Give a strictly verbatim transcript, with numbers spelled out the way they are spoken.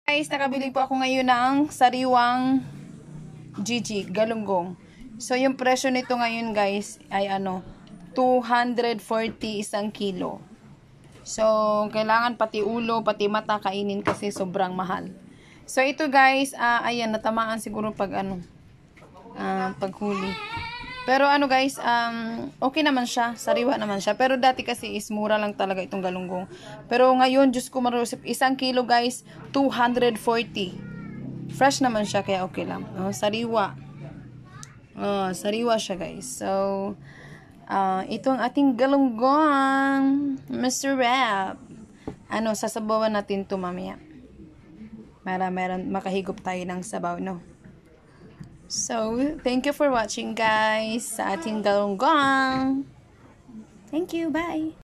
Guys, nakabili po ako ngayon ng sariwang Gigi, galunggong. So, yung presyo nito ngayon guys, ay ano, two hundred forty isang kilo. So, kailangan pati ulo, pati mata kainin kasi sobrang mahal. So, ito guys, uh, ayan, natamaan siguro pag ano, uh, paghuli. Pero ano guys, um, okay naman siya, sariwa naman siya. Pero dati kasi is mura lang talaga itong galunggong. Pero ngayon, Diyos ko marusip, isang kilo guys, two hundred forty. Fresh naman siya, kaya okay lang. Oh, sariwa. Oh, sariwa siya guys. So, uh, ito ang ating galunggong. mister Rap. Ano, sasabawan natin ito mamaya. Para meron, makahigop tayo ng sabaw, no? So, thank you for watching guys sa ating galunggong. Thank you, bye!